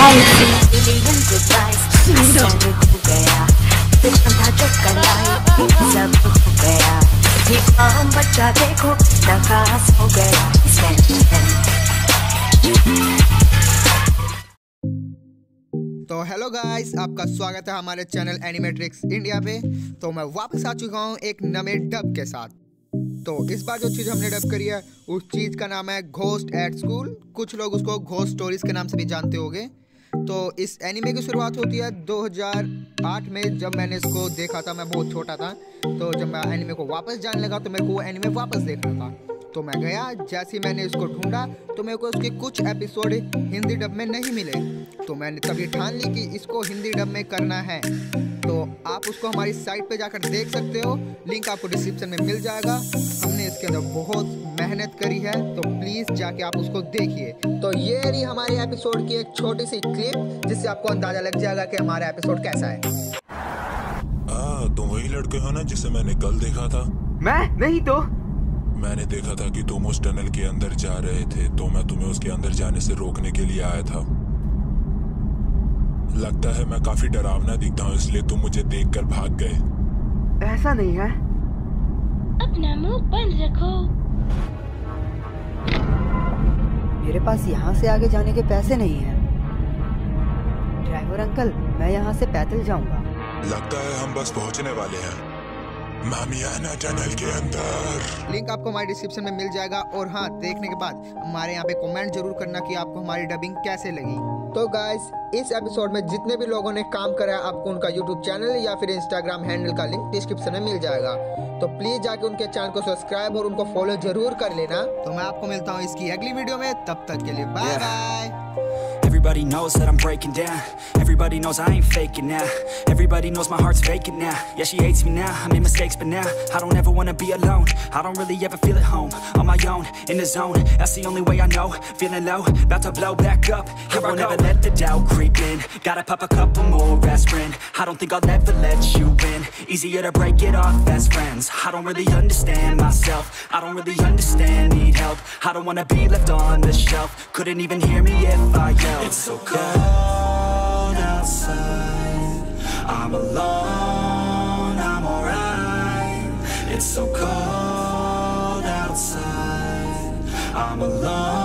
बच्चा देखो नकास हो गया। तो हेलो गाइस, आपका स्वागत है हमारे चैनल एनिमेट्रिक्स इंडिया पे। तो मैं वापस आ चुका हूँ एक नए डब के साथ। तो इस बार जो चीज़ हमने डब करी है उस चीज़ का नाम है घोस्ट एट स्कूल। कुछ लोग उसको घोस्ट स्टोरीज के नाम से भी जानते होंगे। तो इस एनिमे की शुरुआत होती है 2008 में, जब मैंने इसको देखा था। मैं बहुत छोटा था, तो जब मैं एनिमे को वापस जाने लगा तो मेरे को वो एनिमे वापस देखना था। तो मैं गया, जैसे ही मैंने इसको ढूंढा तो मेरे को उसके कुछ एपिसोड हिंदी डब में नहीं मिले। तो मैंने तभी ठान ली कि इसको हिंदी डब में करना है। तो आप उसको हमारी साइट पे जाकर देख सकते हो, लिंक आपको डिस्क्रिप्शन में मिल जाएगा। हमने इसके अंदर बहुत मेहनत करी है, तो प्लीज़ जाके आप उसको देखिए। तो ये रही हमारे एपिसोड की एक छोटी सी क्लिप, जिससे आपको अंदाजा लग जाएगा कि हमारा एपिसोड कैसा है। तुम वही लड़के हो ना जिसे मैंने कल देखा था? मैं नहीं तो। मैंने देखा था कि तुम उस टनल के अंदर जा रहे थे, तो मैं तुम्हें उसके अंदर जाने से रोकने के लिए आया था। लगता है मैं काफी डरावना दिखता हूँ, इसलिए तुम मुझे देखकर भाग गए। ऐसा नहीं है। अपना मुंह बंद रखो। मेरे पास यहाँ से आगे जाने के पैसे नहीं हैं। ड्राइवर अंकल, मैं यहाँ से पैदल जाऊंगा। लगता है हम बस पहुँचने वाले हैं। मामियाना टनल के अंदर। लिंक आपको हमारी डिस्क्रिप्शन में मिल जाएगा। और हाँ, देखने के बाद हमारे यहाँ पे कमेंट जरूर करना कि आपको हमारी डबिंग कैसे लगी। तो गाइस, इस एपिसोड में जितने भी लोगों ने काम करा है, आपको उनका यूट्यूब चैनल या फिर इंस्टाग्राम हैंडल का लिंक डिस्क्रिप्शन में मिल जाएगा। तो प्लीज जाके उनके चैनल को सब्सक्राइब और उनको फॉलो जरूर कर लेना। तो मैं आपको मिलता हूँ इसकी अगली वीडियो में, तब तक के लिए bye bye. Everybody knows that I'm breaking down. Everybody knows I ain't faking now. Everybody knows my heart's vacant now. Yeah, she hates me now, I made mistakes but now I don't ever wanna be alone. I don't really ever feel at home. On my own, in the zone, that's the only way I know. Feeling low, about to blow back up. Here I won't ever let the doubt creep in. Gotta pop a couple more aspirin. I don't think I'll ever let you in. Easier to break it off best friends. I don't really understand myself. I don't really understand, need help. I don't wanna be left on the shelf. Couldn't even hear me if I yelled. It's so cold outside, I'm alone, I'm alright. It's so cold outside, I'm alone.